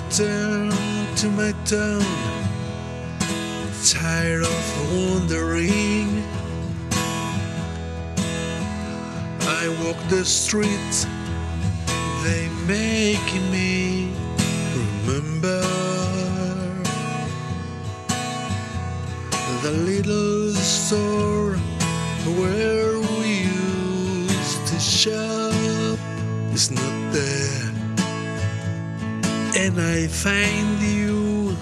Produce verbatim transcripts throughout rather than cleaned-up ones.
returned to my town, tired of wandering. I walk the streets, they make me remember the little store where we used to shop is not there, and I find you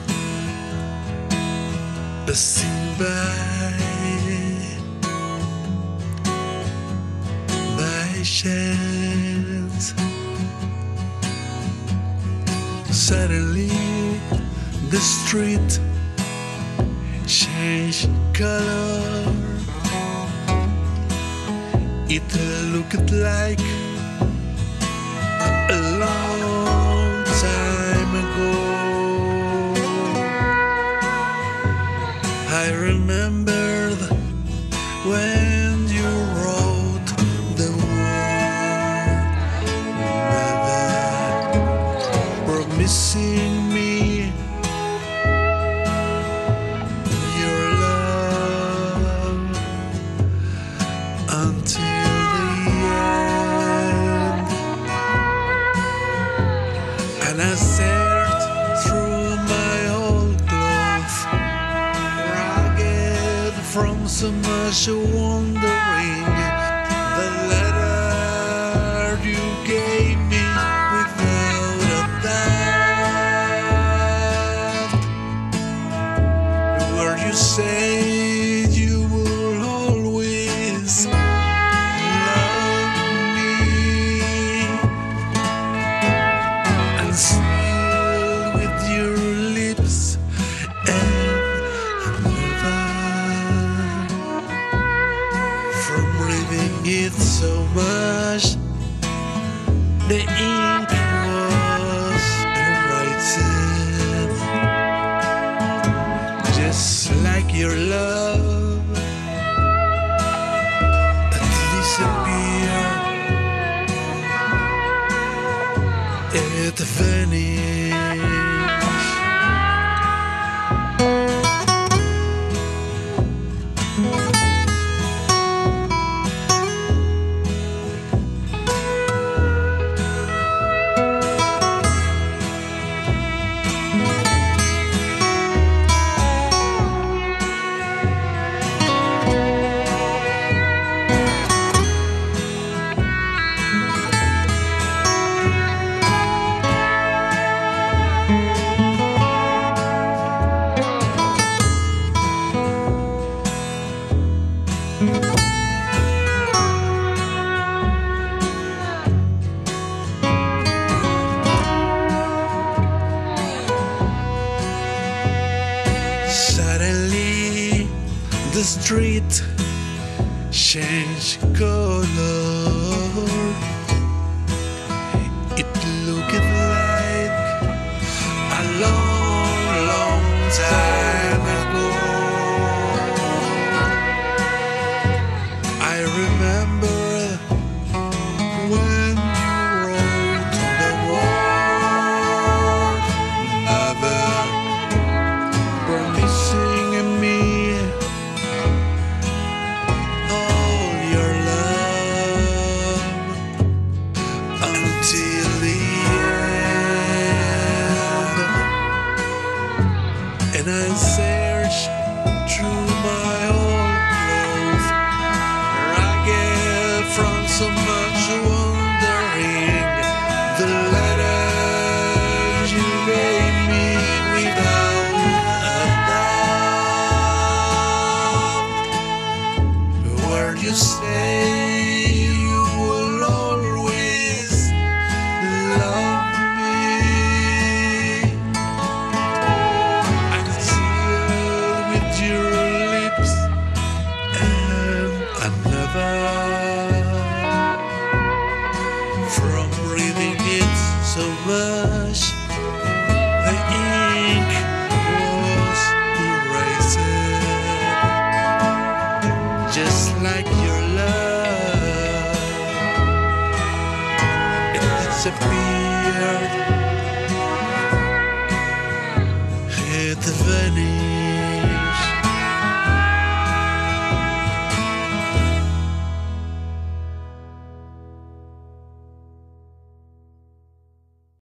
passing by by chance. Suddenly the street changed color. It looked like a long time ago. I remembered when you wrote the word never, promising me your love until the end. And I searched through my old clothes, ragged from so much wandering. The letter you gave me without a doubt, where you said you will always love me, and sealed with your lips, and never from reading it so much, the ink was written, just like your love that disappeared, it vanished. Suddenly the street changed color. It looked like a long, long time ago. I remember when you wrote the word never, promising me all your love until the end. And I searched through my old clothes, ragged from so much wandering. The letters you gave me without a doubt, where you say you will always love me, and sealed with your lips, and another from reading it so much, the ink was erased, just like your love. It disappeared, company.